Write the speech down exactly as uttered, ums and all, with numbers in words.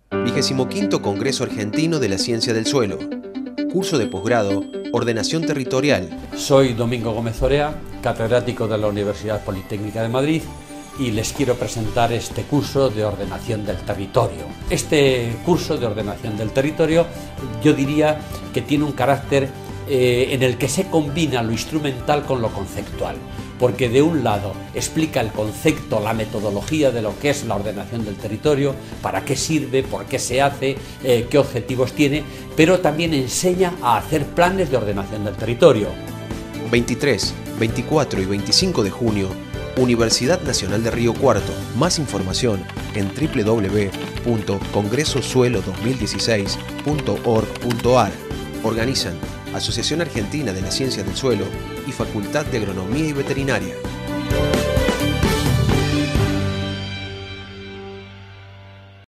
vigésimo quinto Congreso Argentino de la Ciencia del Suelo. Curso de posgrado, Ordenación Territorial. Soy Domingo Gómez Orea, catedrático de la Universidad Politécnica de Madrid, y les quiero presentar este curso de ordenación del territorio. Este curso de ordenación del territorio yo diría que tiene un carácter eh, en el que se combina lo instrumental con lo conceptual, porque de un lado explica el concepto, la metodología de lo que es la ordenación del territorio, para qué sirve, por qué se hace, eh, qué objetivos tiene, pero también enseña a hacer planes de ordenación del territorio. veintitrés, veinticuatro y veinticinco de junio, Universidad Nacional de Río Cuarto. Más información en w w w punto congreso suelo dos mil dieciséis punto org punto a r. Organizan Asociación Argentina de la Ciencia del Suelo y Facultad de Agronomía y Veterinaria.